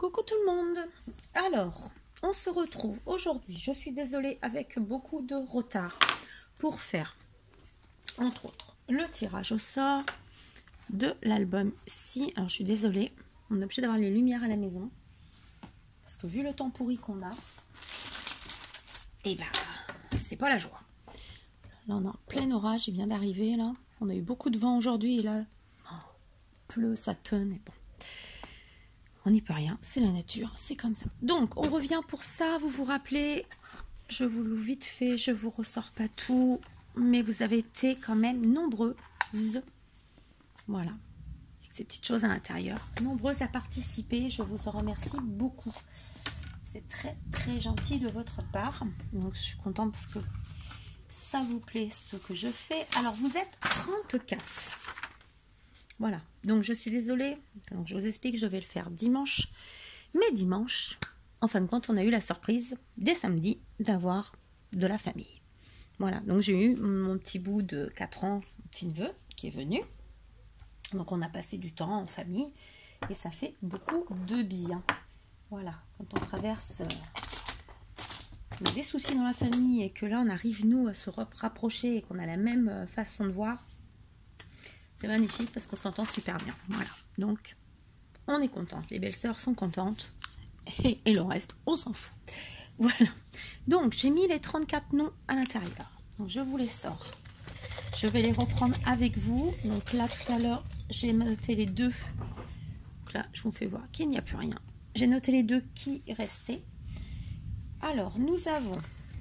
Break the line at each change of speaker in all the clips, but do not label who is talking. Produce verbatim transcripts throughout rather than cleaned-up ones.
Coucou tout le monde. Alors, on se retrouve aujourd'hui. Je suis désolée avec beaucoup de retard pour faire, entre autres, le tirage au sort de l'album Si. Alors, je suis désolée. On est obligé d'avoir les lumières à la maison. Parce que vu le temps pourri qu'on a, et ben, c'est pas la joie. Là, on est en plein orage. Il vient d'arriver, là. On a eu beaucoup de vent aujourd'hui. Et là, oh, pleut, ça tonne. Et bon. On n'y peut rien, c'est la nature, c'est comme ça. Donc, on revient pour ça, vous vous rappelez, je vous loue vite fait, je vous ressors pas tout, mais vous avez été quand même nombreuses, voilà, avec ces petites choses à l'intérieur, nombreuses à participer, je vous en remercie beaucoup. C'est très très gentil de votre part, donc je suis contente parce que ça vous plaît ce que je fais. Alors, vous êtes trente-quatre. Voilà, donc je suis désolée, donc je vous explique, je vais le faire dimanche, mais dimanche, en fin de compte, on a eu la surprise dès samedi d'avoir de la famille. Voilà, donc j'ai eu mon petit bout de quatre ans, mon petit neveu, qui est venu, donc on a passé du temps en famille, et ça fait beaucoup de bien. Voilà, quand on traverse euh, des soucis dans la famille, et que là on arrive nous à se rapprocher, et qu'on a la même façon de voir, c'est magnifique parce qu'on s'entend super bien. Voilà. Donc, on est contente. Les belles-sœurs sont contentes. Et, et le reste, on s'en fout. Voilà. Donc, j'ai mis les trente-quatre noms à l'intérieur. Donc, je vous les sors. Je vais les reprendre avec vous. Donc, là, tout à l'heure, j'ai noté les deux. Donc là, je vous fais voir qu'il n'y a plus rien. J'ai noté les deux qui restaient. Alors, nous avons...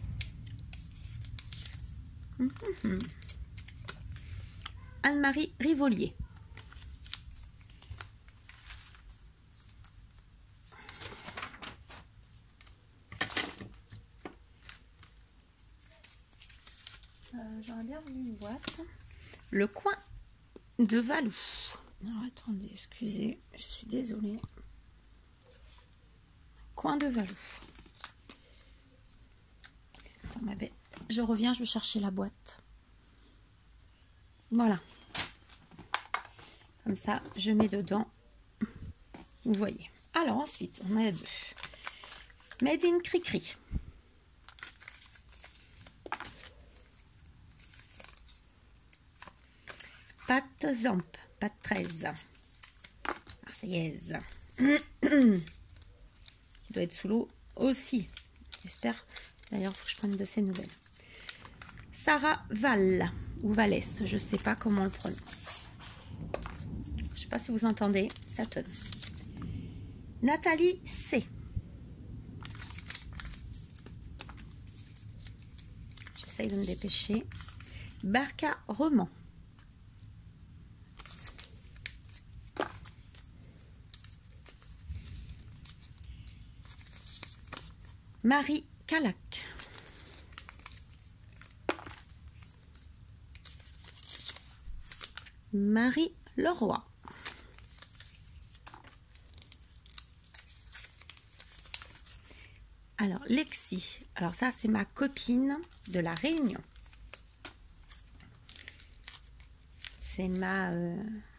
Hum, hum, hum. Anne-Marie Rivolier. Euh, J'aurais bien voulu une boîte. Le coin de Valou. Alors attendez, excusez, je suis désolée. Coin de Valou. Attends, ma belle. Je reviens, je vais chercher la boîte. Voilà. Comme ça, je mets dedans. Vous voyez. Alors ensuite, on a deux. Made in Cricri. Pâte Zamp. Pâte treize. Marseillaise. Qui doit être sous l'eau aussi. J'espère. D'ailleurs, il faut que je prenne de ces nouvelles. Sarah Val. Ou Vallès. Je ne sais pas comment on le prononce. Je ne sais pas si vous entendez, ça tonne. Nathalie C. J'essaye de me dépêcher. Barca Roman. Marie Calac. Marie Leroy. Alors, Lexi. Alors ça, c'est ma copine de la Réunion. C'est ma, euh,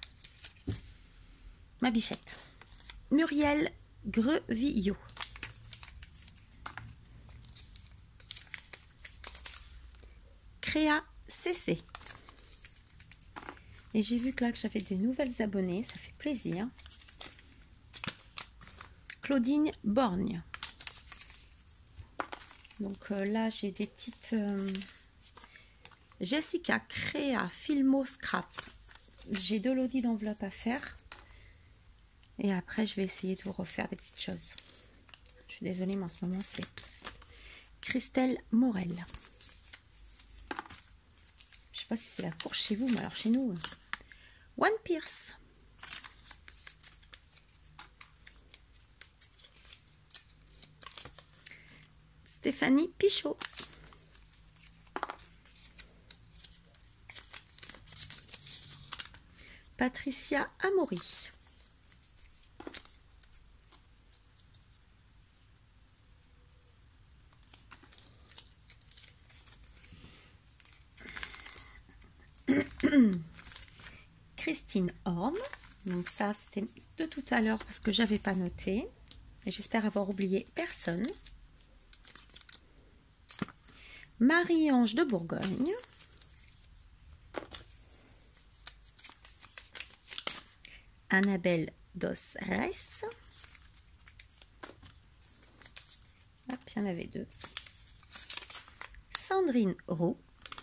ma bichette. Muriel Grevillot. Créa C C. Et j'ai vu que là que j'avais des nouvelles abonnées, ça fait plaisir. Claudine Borgne. Donc euh, là, j'ai des petites... Euh, Jessica Créa Filmo Scrap. J'ai deux lodis d'enveloppe à faire. Et après, je vais essayer de vous refaire des petites choses. Je suis désolée, mais en ce moment, c'est Christelle Morel. Je sais pas si c'est la course chez vous, mais alors chez nous... One Pierce. Stéphanie Pichot. Patricia Amaury. Christine Horn. Donc ça, c'était de tout à l'heure parce que j'avais pas noté. Et j'espère avoir oublié personne. Marie-Ange de Bourgogne. Annabelle dos Reis. Hop, il y en avait deux. Sandrine Roux,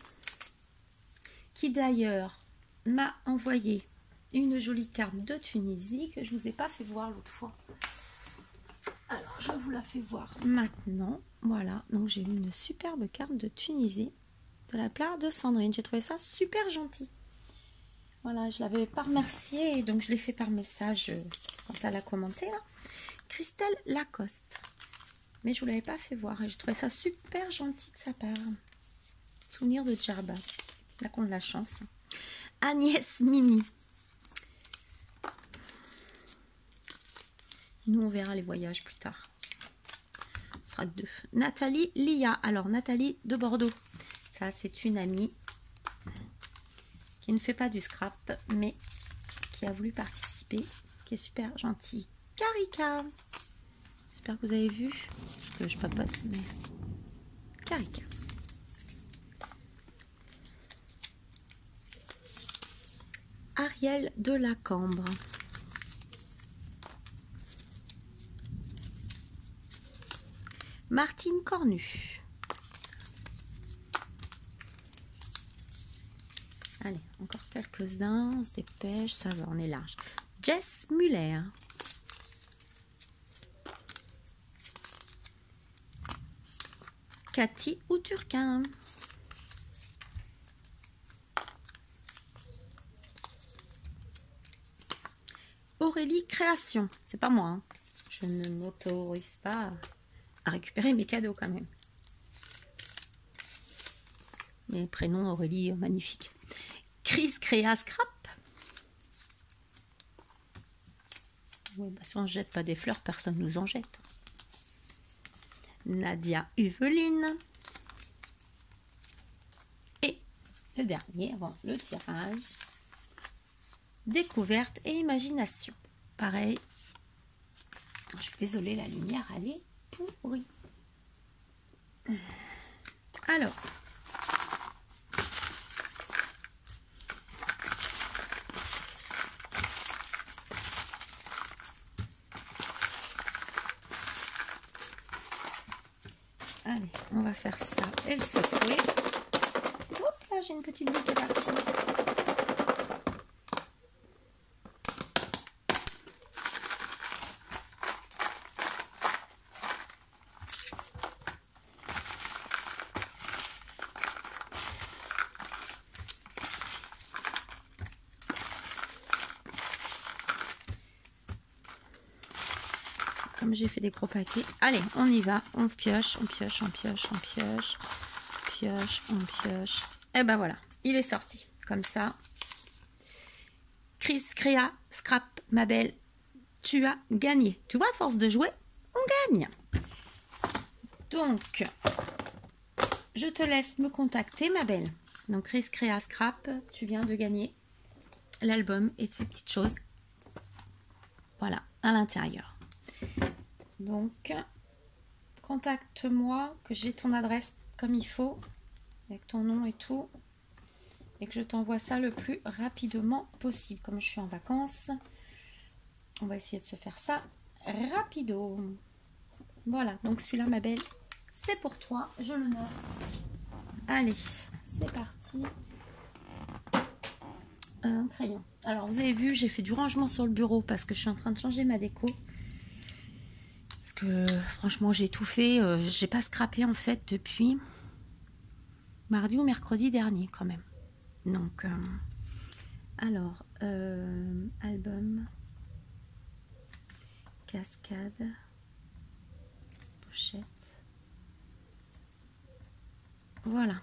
qui d'ailleurs m'a envoyé une jolie carte de Tunisie que je ne vous ai pas fait voir l'autre fois. Alors, je vous la fais voir maintenant. Voilà, donc j'ai eu une superbe carte de Tunisie de la part de Sandrine. J'ai trouvé ça super gentil. Voilà, je l'avais pas remercié, donc je l'ai fait par message euh, quand elle a commenté. Là. Christelle Lacoste. Mais je vous l'avais pas fait voir et j'ai trouvé ça super gentil de sa part. Souvenir de Djerba. Là qu'on a de la chance. Agnès Mimi. Nous, on verra les voyages plus tard. Ce sera deux. Nathalie Lia. Alors, Nathalie de Bordeaux. Ça, c'est une amie qui ne fait pas du scrap, mais qui a voulu participer, qui est super gentille. Karika. J'espère que vous avez vu. Parce que je papote, mais... Karika. Ariel de la Cambre. Martine Cornu. Allez, encore quelques-uns, on se dépêche, ça va, on est large. Jess Muller. Cathy ou Turquin. Aurélie Création. C'est pas moi, hein. Je ne m'autorise pas à récupérer mes cadeaux quand même. Mes prénoms Aurélie, magnifique. Chris Créa Scrap. Oui, bah, si on ne jette pas des fleurs, personne ne nous en jette. Nadia Uveline. Et le dernier, avant le tirage. Découverte et imagination. Pareil. Je suis désolée, la lumière, elle est pourrie. Alors. Allez, on va faire ça et le secouer. Hop là, j'ai une petite boule qui est partie. Comme j'ai fait des gros paquets. Allez, on y va. On pioche, on pioche, on pioche, on pioche. Pioche, on pioche. Et ben voilà, il est sorti. Comme ça. Chris Créa Scrap, ma belle. Tu as gagné. Tu vois, à force de jouer, on gagne. Donc, je te laisse me contacter, ma belle. Donc, Chris Créa Scrap, tu viens de gagner l'album et ces petites choses. Voilà, à l'intérieur. Donc, contacte-moi, que j'ai ton adresse comme il faut, avec ton nom et tout, et que je t'envoie ça le plus rapidement possible. Comme je suis en vacances, on va essayer de se faire ça rapido. Voilà, donc celui-là, ma belle, c'est pour toi, je le note. Allez, c'est parti. Un crayon. Alors, vous avez vu, j'ai fait du rangement sur le bureau parce que je suis en train de changer ma déco. Que franchement j'ai tout fait, euh, j'ai pas scrappé en fait depuis mardi ou mercredi dernier quand même. Donc euh, alors euh, album, cascade, pochette, voilà.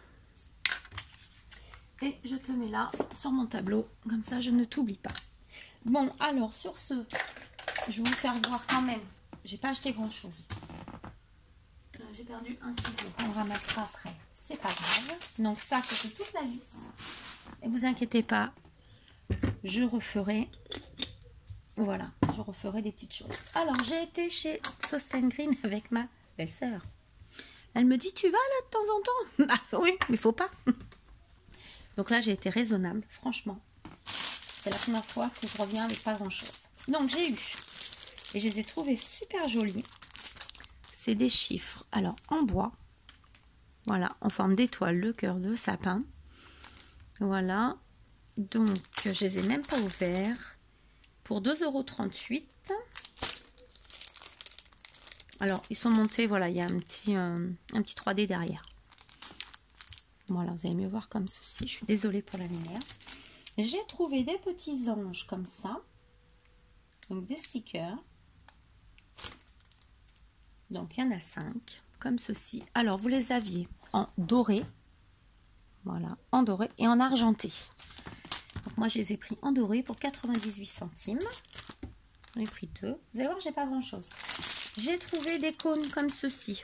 Et je te mets là sur mon tableau, comme ça je ne t'oublie pas. Bon alors sur ce, je vais vous faire voir quand même. J'ai pas acheté grand chose. J'ai perdu un ciseau. On ramassera après. C'est pas grave. Donc ça, c'était toute la liste. Et vous inquiétez pas, je referai. Voilà, je referai des petites choses. Alors, j'ai été chez Sosten Green avec ma belle-sœur. Elle me dit, tu vas là de temps en temps? Bah oui, mais il faut pas. Donc là, j'ai été raisonnable, franchement. C'est la première fois que je reviens avec pas grand-chose. Donc, j'ai eu, et je les ai trouvés super jolis. C'est des chiffres, alors en bois. Voilà, en forme d'étoile, le cœur de sapin. Voilà. Donc, je les ai même pas ouverts. Pour deux euros trente-huit. Alors, ils sont montés, voilà, il y a un petit, euh, un petit trois D derrière. Voilà, vous allez mieux voir comme ceci. Je suis désolée pour la lumière. J'ai trouvé des petits anges comme ça. Donc, des stickers. Donc, il y en a cinq, comme ceci. Alors, vous les aviez en doré. Voilà, en doré et en argenté. Donc, moi, je les ai pris en doré pour quatre-vingt-dix-huit centimes. J'en ai pris deux. Vous allez voir, j'ai pas grand-chose. J'ai trouvé des cônes comme ceci.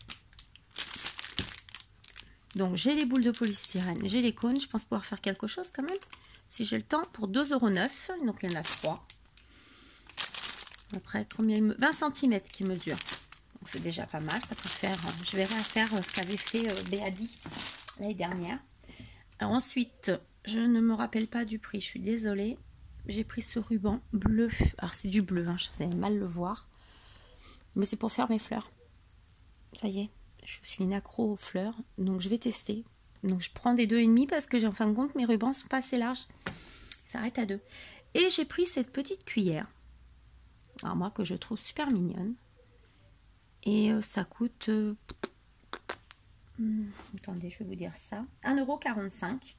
Donc, j'ai les boules de polystyrène, j'ai les cônes. Je pense pouvoir faire quelque chose quand même, si j'ai le temps, pour deux euros neuf. Donc, il y en a trois. Après, combien il me... vingt centimètres qui mesure. Donc, c'est déjà pas mal. Ça peut faire... Je verrai à faire ce qu'avait fait euh, Béadi l'année dernière. Alors, ensuite, je ne me rappelle pas du prix. Je suis désolée. J'ai pris ce ruban bleu. Alors, c'est du bleu. Hein, vous allez mal le voir. Mais c'est pour faire mes fleurs. Ça y est. Je suis une accro aux fleurs, donc je vais tester. Donc je prends des deux et demi parce que j'ai en fin de compte mes rubans sont pas assez larges. Ça arrête à deux. Et j'ai pris cette petite cuillère. Alors moi que je trouve super mignonne. Et euh, ça coûte... Euh, hum, attendez, je vais vous dire ça. un euro quarante-cinq.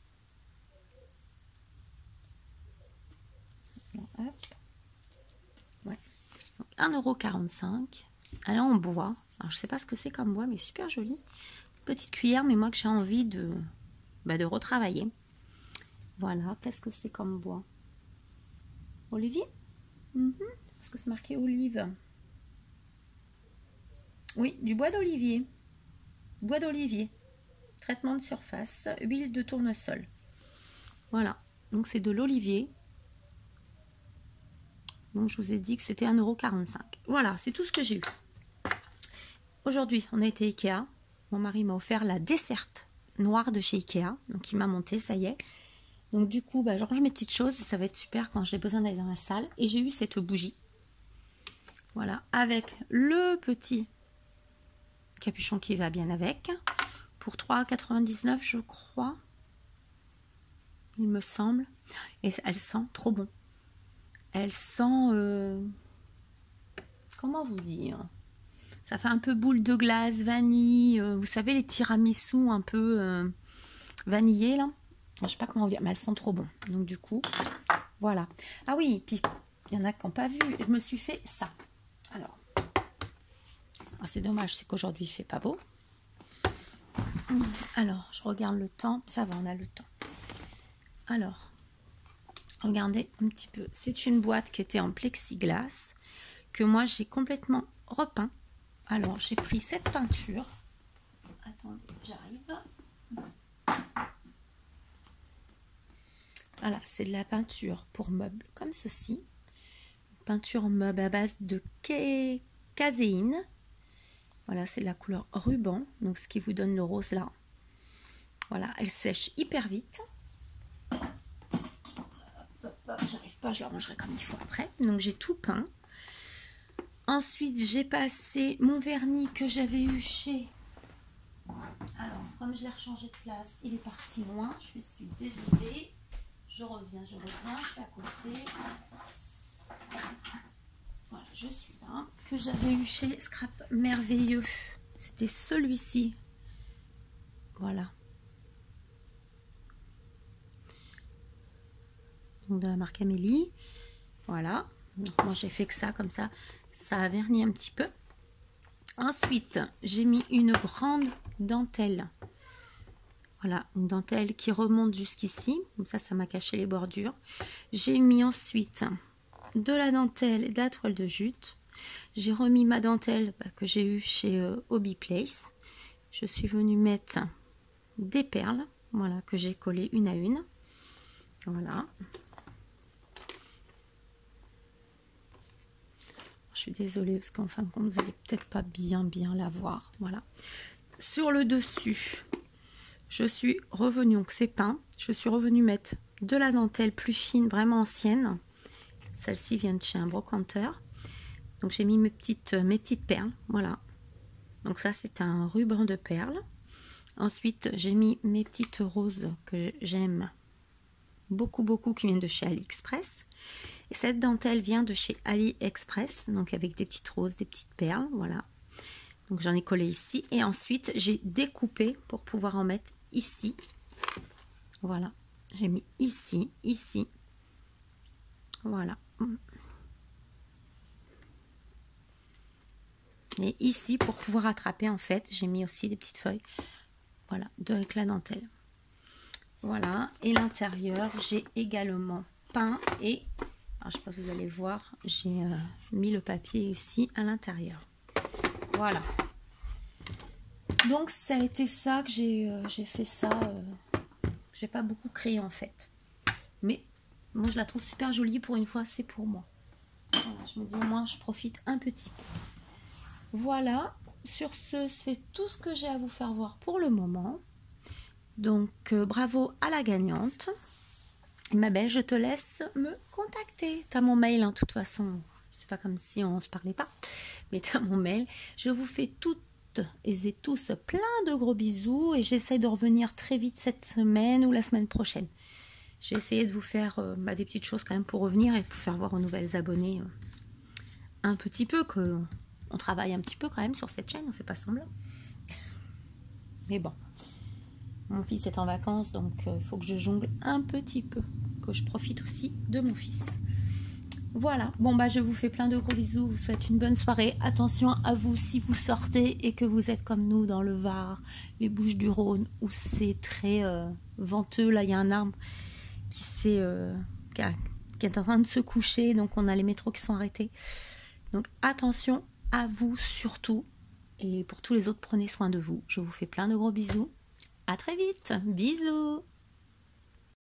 Hop. Ouais. Donc, un euro quarante-cinq. Elle est en bois. Alors, je sais pas ce que c'est comme bois, mais super joli. Petite cuillère, mais moi que j'ai envie de, bah, de retravailler. Voilà, qu'est-ce que c'est comme bois? Olivier? mm-hmm. Est-ce que c'est marqué olive? Oui, du bois d'olivier. Bois d'olivier. Traitement de surface, huile de tournesol. Voilà, donc c'est de l'olivier. Donc je vous ai dit que c'était un euro quarante-cinq. Voilà, c'est tout ce que j'ai eu. Aujourd'hui, on a été Ikea. Mon mari m'a offert la desserte noire de chez Ikea. Donc, il m'a monté, ça y est. Donc, du coup, bah, je range mes petites choses. Et ça va être super quand j'ai besoin d'aller dans la salle. Et j'ai eu cette bougie. Voilà, avec le petit capuchon qui va bien avec. Pour trois euros quatre-vingt-dix-neuf, je crois. Il me semble. Et elle sent trop bon. Elle sent... Euh... Comment vous dire ? Ça fait un peu boule de glace, vanille. Euh, vous savez, les tiramisu un peu euh, vanillés, là. Je sais pas comment vous dire, mais elles sont trop bon. Donc, du coup, voilà. Ah oui, puis, il y en a qui n'ont pas vu. Je me suis fait ça. Alors, ah, c'est dommage, c'est qu'aujourd'hui, il fait pas beau. Alors, je regarde le temps. Ça va, on a le temps. Alors, regardez un petit peu. C'est une boîte qui était en plexiglas que moi, j'ai complètement repeint. Alors, j'ai pris cette peinture. Attendez, j'arrive. Voilà, c'est de la peinture pour meubles, comme ceci. Peinture meuble à base de caséine. Voilà, c'est la couleur ruban. Donc, ce qui vous donne le rose là. Voilà, elle sèche hyper vite. J'arrive pas, je la rangerai comme il faut après. Donc, j'ai tout peint. Ensuite, j'ai passé mon vernis que j'avais eu chez... Alors, comme je l'ai rechangé de place, il est parti loin. Je suis désolée. Je reviens, je reviens. Je suis à côté. Voilà, je suis là. Que j'avais eu chez Scrap Merveilleux. C'était celui-ci. Voilà. Donc, de la marque Amélie. Voilà. Donc, moi, j'ai fait que ça, comme ça. Ça a verni un petit peu. Ensuite, j'ai mis une grande dentelle. Voilà, une dentelle qui remonte jusqu'ici. Comme ça, ça m'a caché les bordures. J'ai mis ensuite de la dentelle et de la toile de jute. J'ai remis ma dentelle bah, que j'ai eue chez euh, Hobby Place. Je suis venue mettre des perles, voilà, que j'ai collées une à une. Voilà. suis désolée parce qu'en fin de compte, vous n'allez peut-être pas bien bien la voir. Voilà. Sur le dessus, je suis revenue, donc c'est peint, je suis revenue mettre de la dentelle plus fine, vraiment ancienne. Celle-ci vient de chez un brocanteur. Donc j'ai mis mes petites, mes petites perles, voilà. Donc ça c'est un ruban de perles. Ensuite j'ai mis mes petites roses que j'aime beaucoup beaucoup, qui viennent de chez AliExpress. Et cette dentelle vient de chez AliExpress, donc avec des petites roses, des petites perles, voilà. Donc j'en ai collé ici et ensuite j'ai découpé pour pouvoir en mettre ici. Voilà, j'ai mis ici, ici. Voilà. Et ici, pour pouvoir attraper, en fait, j'ai mis aussi des petites feuilles. Voilà, avec la dentelle. Voilà, et l'intérieur, j'ai également peint et, alors, je ne sais pas si vous allez voir, j'ai euh, mis le papier ici à l'intérieur. Voilà. Donc ça a été ça que j'ai euh, j'ai fait ça. Euh, j'ai pas beaucoup créé en fait. Mais moi je la trouve super jolie, pour une fois c'est pour moi. Voilà, je me dis au moins je profite un petit peu. Voilà. Sur ce, c'est tout ce que j'ai à vous faire voir pour le moment. Donc euh, bravo à la gagnante. Et ma belle, je te laisse me contacter. Tu as mon mail, en hein, toute façon. C'est pas comme si on se parlait pas. Mais tu as mon mail. Je vous fais toutes et tous plein de gros bisous. Et j'essaie de revenir très vite cette semaine ou la semaine prochaine. J'ai essayé de vous faire euh, bah, des petites choses quand même pour revenir et pour faire voir aux nouvelles abonnés euh, un petit peu que on travaille un petit peu quand même sur cette chaîne. On fait pas semblant. Mais bon. Mon fils est en vacances, donc il euh, faut que je jongle un petit peu, que je profite aussi de mon fils. Voilà, bon bah je vous fais plein de gros bisous, vous souhaite une bonne soirée. Attention à vous si vous sortez et que vous êtes comme nous dans le Var, les Bouches-du-Rhône, où c'est très euh, venteux. Là, il y a un arbre qui, est, euh, qui, a, qui est en train de se coucher, donc on a les métros qui sont arrêtés. Donc attention à vous surtout, et pour tous les autres, prenez soin de vous. Je vous fais plein de gros bisous. À très vite. Bisous.